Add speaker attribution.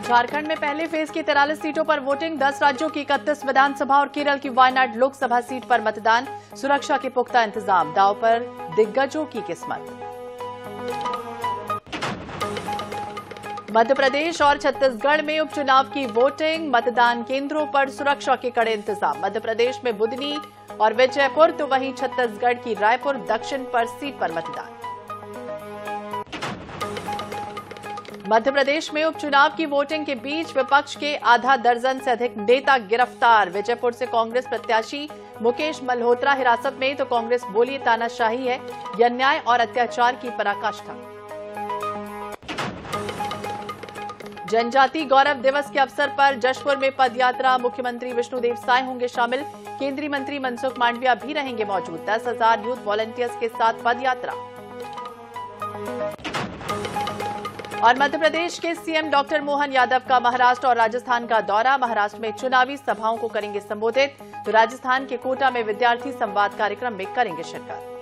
Speaker 1: झारखंड में पहले फेज की 43 सीटों पर वोटिंग, 10 राज्यों की 31 विधानसभा और केरल की वायनाड लोकसभा सीट पर मतदान। सुरक्षा के पुख्ता इंतजाम, दांव पर दिग्गजों की किस्मत। मध्य प्रदेश और छत्तीसगढ़ में उपचुनाव की वोटिंग, मतदान केंद्रों पर सुरक्षा के कड़े इंतजाम। मध्य प्रदेश में बुधनी और विजयपुर तो वहीं छत्तीसगढ़ की रायपुर दक्षिण पर सीट पर मतदान। मध्य प्रदेश में उपचुनाव की वोटिंग के बीच विपक्ष के आधा दर्जन से अधिक नेता गिरफ्तार। विजयपुर से कांग्रेस प्रत्याशी मुकेश मल्होत्रा हिरासत में, तो कांग्रेस बोली तानाशाही है, यह अन्याय और अत्याचार की पराकाष्ठा। जनजाति गौरव दिवस के अवसर पर जशपुर में पदयात्रा, मुख्यमंत्री विष्णुदेव साय होंगे शामिल, केंद्रीय मंत्री मनसुख मांडविया भी रहेंगे मौजूद। 10,000 यूथ वॉलंटियर्स के साथ पदयात्रा। और मध्य प्रदेश के सीएम डॉक्टर मोहन यादव का महाराष्ट्र और राजस्थान का दौरा। महाराष्ट्र में चुनावी सभाओं को करेंगे संबोधित, तो राजस्थान के कोटा में विद्यार्थी संवाद कार्यक्रम में करेंगे शिरकत।